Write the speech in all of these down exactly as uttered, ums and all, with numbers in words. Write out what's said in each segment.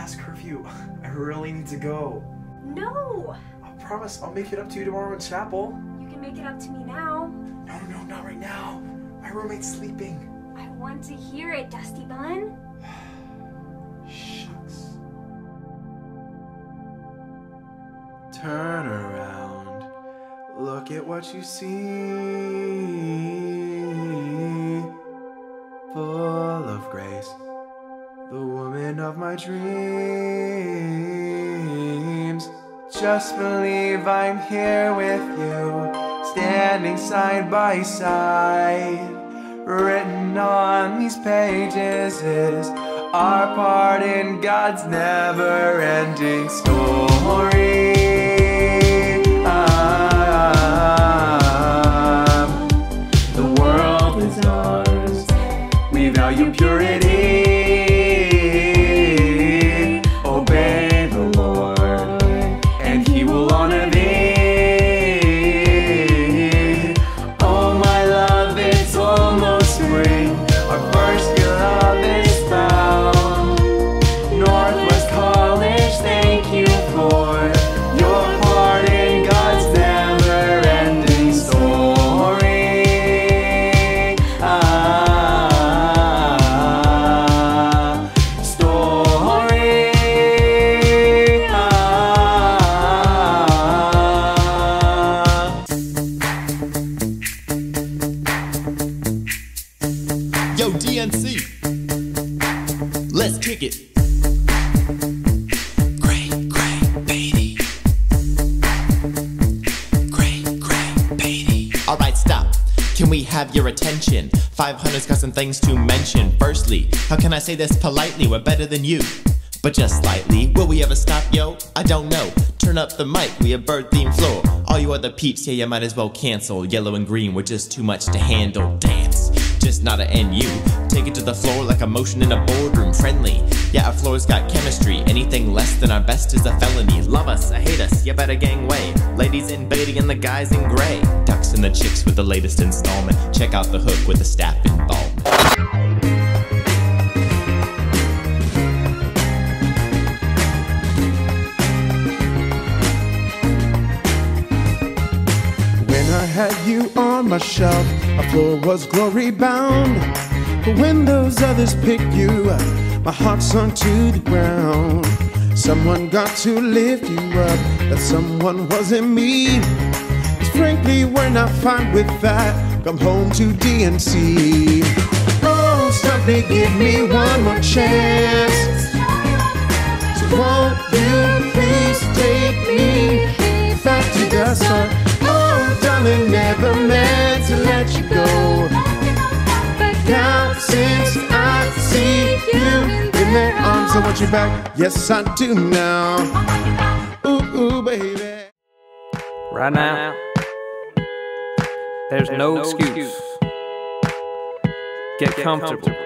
past curfew. I really need to go. No! I promise I'll make it up to you tomorrow in chapel. You can make it up to me now. No, no, not right now. My roommate's sleeping. I want to hear it, Dusty Bun. Shucks. Turn around. Look at what you see. Full of grace. The woman of my dreams. Just believe I'm here with you, standing side by side. Written on these pages is our part in God's never-ending story. Ah, the world is ours. We value purity. Obey the Lord, and He will honor thee. Oh, my love, it's almost spring. Our first year love is found. Northwest College, thank you for your part in God's never-ending story. Ah, story. Ah. Yo, D N C, let's kick it. Great, great, baby. Great, great, baby. Alright, stop. Can we have your attention? five hundred's got some things to mention. Firstly, how can I say this politely? We're better than you, but just slightly. Will we ever stop, yo? I don't know. Turn up the mic, we have bird-themed floor. All you other peeps, yeah, you might as well cancel. Yellow and green were just too much to handle. Dance, just not a N U. Take it to the floor like a motion in a boardroom. Friendly, yeah, our floor's got chemistry. Anything less than our best is a felony. Love us, or hate us, you better gang way. Ladies in beige and the guys in gray. Ducks and the Chicks with the latest installment. Check out the hook with the staff involvement. When I had you on my shelf, my floor was glory bound. But when those others picked you up, my heart sunk to the ground. Someone got to lift you up, that someone wasn't me. 'Cause frankly, we're not fine with that. Come home to D N C. Oh, somebody give me one more chance. So won't you please take me back to the start? Oh, darling, never meant to let you go. Now since I see you in my arms, I want you back. Yes, I do now. Ooh, ooh, baby. Right now, there's no excuse. Get comfortable.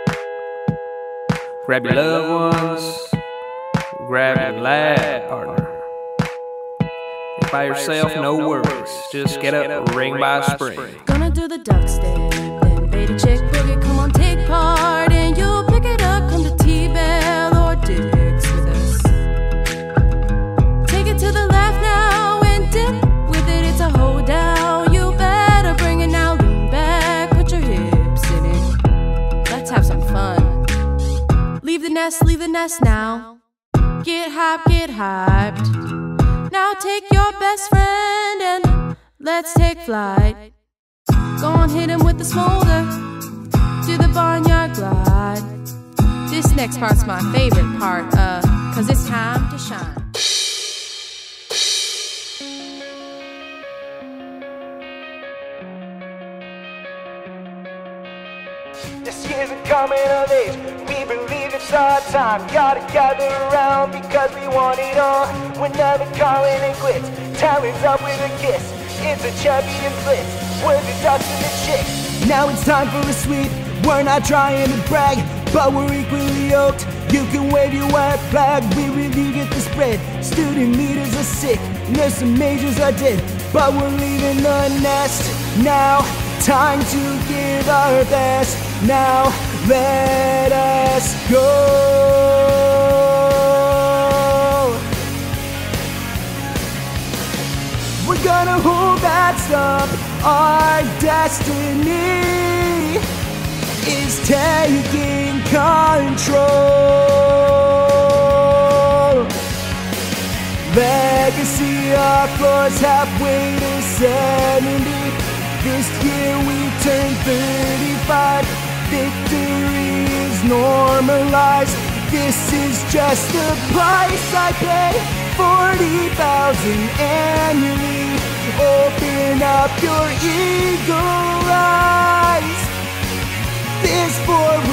Grab your loved ones. Grab your lab partner. If by yourself, no worries. Just get up, ring by spring. Gonna do the duck step, then baby chick boogie. Come on, take part, and you'll pick it up. Come to T-Bell or Dick's with us. Take it to the left now and dip with it. It's a hold down. You better bring it now. Lean back, put your hips in it. Let's have some fun. Leave the nest, leave the nest now. Get hyped, get hyped. Now take your best friend and let's take flight. Go on, hit him with the smolder. Do the barnyard glide. This next part's my favorite part, uh, cause it's time to shine. This year's a coming of age. We believe it's our time. Gotta gather around because we want it all. We're never calling it quits. Talent's up with a kiss. It's a champion blitz. We're the Ducks and the Chicks. Now it's time for a sweep. We're not trying to brag, but we're equally yoked. You can wave your white flag. We really get the spread. Student leaders are sick. There's some majors are dead, but we're leaving the nest now. Time to give our best. Now let us go. gonna hold that stump. Our destiny is taking control. Legacy, our floors halfway to seventy. This year we turn thirty-five. Victory is normalized. This is just the price I pay. Forty thousand annually. Open up your eagle eyes. This four